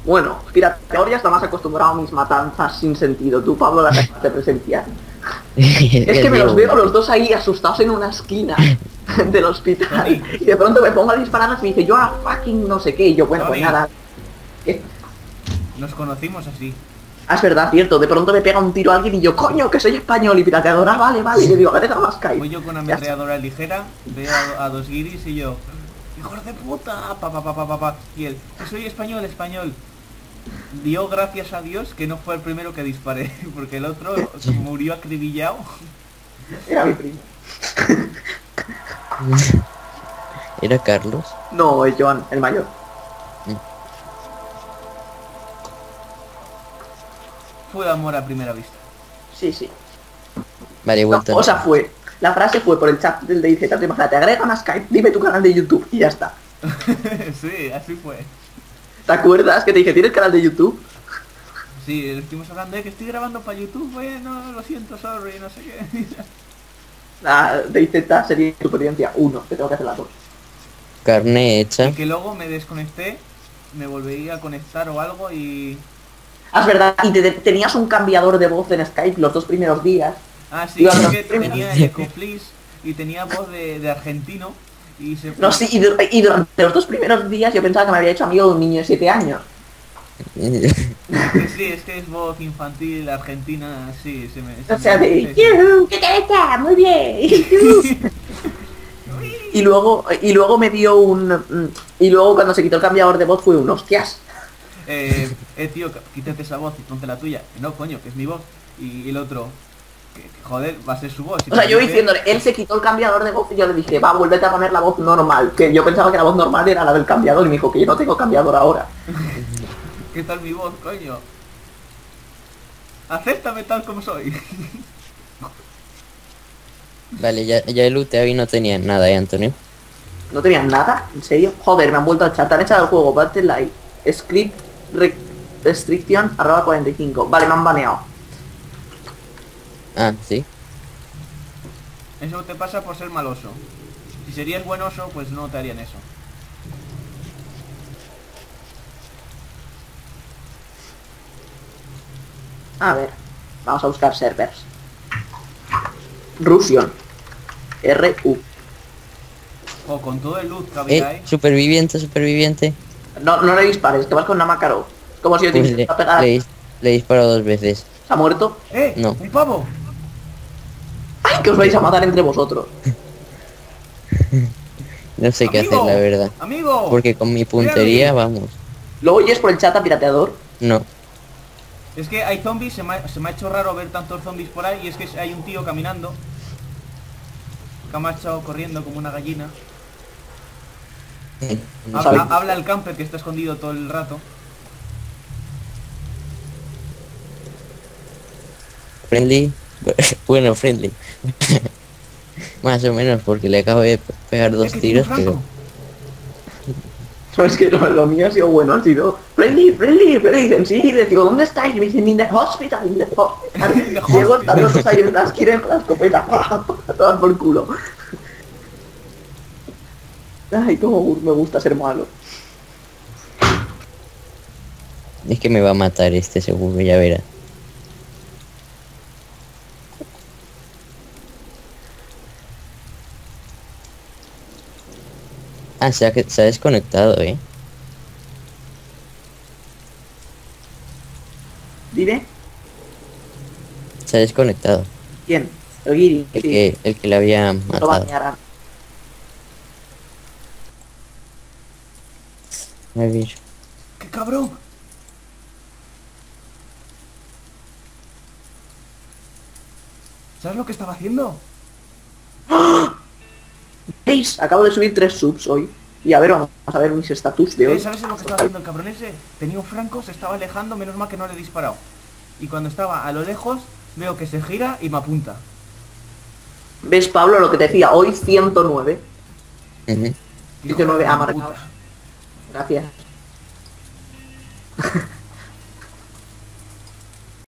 Bueno, Pirateador ya está más acostumbrado a mis matanzas sin sentido. Tú, Pablo, las acabas de presenciar. Es que me los veo los dos ahí asustados en una esquina del hospital. Tony. Y de pronto me pongo a disparar y me dice, yo a fucking no sé qué. Y yo, bueno, pues Tony. nada. ¿Qué? Nos conocimos así. Ah, es verdad, cierto. De pronto me pega un tiro a alguien y yo, coño, que soy español. Y Pirateador, ah, vale, vale. Y le digo, agrega más Skype. Voy yo con ametralladora ligera, veo a dos guiris y yo, ¡hijos de puta! Pa. Y él, que soy español, español. Dio gracias a Dios que no fue el primero que disparé, porque el otro murió acribillado. Era mi primo. ¿Era Carlos? No, es Joan, el mayor. Fue amor a primera vista. Sí, sí. Vale, La vuelta. cosa fue, la frase fue por el chat del DayZ, te imagínate, agrega más Skype, dime tu canal de YouTube y ya está. Sí, así fue. ¿Te acuerdas que te dije, ¿tienes canal de YouTube? Sí, estuvimos hablando de que estoy grabando para YouTube, bueno, lo siento, sorry, no sé qué. La DayZ sería tu experiencia 1, que tengo que hacer la 2. Carne hecha. Y que luego me desconecté, me volví a conectar o algo y... Ah, es verdad, y tenías un cambiador de voz en Skype los 2 primeros días. Ah, sí, Iba es a- que tenía Ecoflis y tenía voz de argentino y se... No, sí, y durante los 2 primeros días yo pensaba que me había hecho amigo de un niño de 7 años. Sí, es que es voz infantil argentina, sí, se me... O sea, de, sí, sí. "Yujú, ¿qué tal está? Muy bien. Y luego me dio un... Y luego cuando se quitó el cambiador de voz fue un hostias. Tío, quítate esa voz y ponte la tuya. No, coño, que es mi voz. Y el otro, que, joder, va a ser su voz. Si O sea, te yo dice- diciéndole, él se quitó el cambiador de voz y yo le dije, va, vuélvete a poner la voz normal. Que yo pensaba que la voz normal era la del cambiador y me dijo que yo no tengo cambiador ahora. ¿Qué tal mi voz, coño? Acéptame tal como soy. Vale, ya el UTAV no tenía nada, Antonio? No tenían nada, ¿en serio? Joder, me han vuelto a chat, han echado el juego, Battle Live, script restriction @45. Vale, me han baneado. Ah, sí. Eso te pasa por ser maloso. Si serías buen oso, pues no te harían eso. A ver, vamos a buscar servers. Rusion. RU. O con todo el loot que había ahí. Superviviente. No le dispares, que vas con una Makarov. Es como si yo te Pues intentara pegar. le disparo 2 veces. ¿Se ha muerto? No. ¡Un pavo! ¡Ay, que os vais a matar entre vosotros! No sé qué hacer, ¡Amigo! la verdad. ¡Amigo! Porque con mi puntería, vamos. ¿Lo oyes por el chat a pirateador? No. Es que hay zombies, se me ha hecho raro ver tantos zombies por ahí. Y es que hay un tío caminando que me ha echado corriendo como una gallina. No soy- Habla el camper que está escondido todo el rato. Friendly. Bueno, friendly. Más o menos, porque le acabo de pegar 2 que tiene tiros, un pero... franco. No, es que lo mío ha sido bueno, ha sido friendly, pero dicen, sí, y les digo, ¿dónde estáis? Y me dicen, in the hospital. Llego, están los dos ahí en la esquina con la escopeta, a todas por culo. Ay, cómo me gusta ser malo. Es que me va a matar este seguro, ya verá. Ah, se ha desconectado, ¿Dime? Se ha desconectado. ¿Quién? El Guiri, sí. El que le había Lo matado. banearán. A ver. ¡Qué cabrón! ¿Sabes lo que estaba haciendo? ¿Veis? Acabo de subir 3 subs hoy. Y a ver, vamos a ver mis status de hoy. ¿Sabes lo que estaba haciendo el cabrón ese? Tenía un franco, se estaba alejando, menos mal que no le he disparado. Y cuando estaba a lo lejos, veo que se gira y me apunta. ¿Ves, Pablo, lo que te decía? Hoy 109. Ujú. 109 Hijo de marcados. puta. Gracias.